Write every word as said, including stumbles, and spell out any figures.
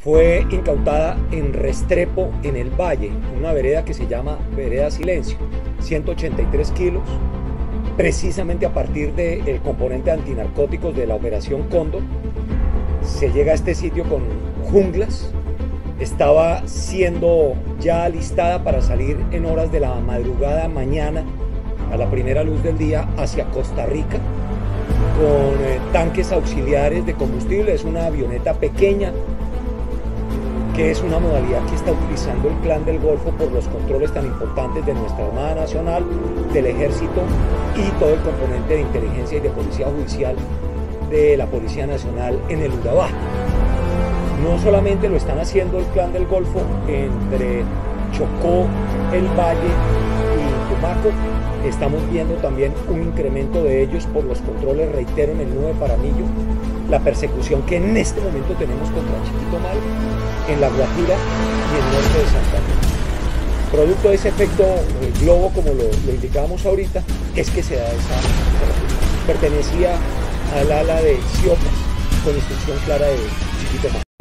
fue incautada en Restrepo, en el Valle, una vereda que se llama Vereda Silencio, ciento ochenta y tres kilos, precisamente a partir del componente antinarcóticos de la Operación Cóndor. Se llega a este sitio con junglas, estaba siendo ya alistada para salir en horas de la madrugada mañana, a la primera luz del día, hacia Costa Rica, con eh, tanques auxiliares de combustible. Es una avioneta pequeña, que es una modalidad que está utilizando el Clan del Golfo por los controles tan importantes de nuestra Armada Nacional, del Ejército y todo el componente de inteligencia y de policía judicial de la Policía Nacional en el Urabá. No solamente lo están haciendo el Clan del Golfo entre Chocó, el Valle y Tumaco, estamos viendo también un incremento de ellos por los controles, reitero, en el Nudo de Paramillo, la persecución que en este momento tenemos contra Chiquito Mal, en La Guajira y en el norte de Santander. Producto de ese efecto globo, como lo, lo indicábamos ahorita, es que se da esa, esa pertenecía al ala de Siopas, con instrucción clara de Chiquito Mal.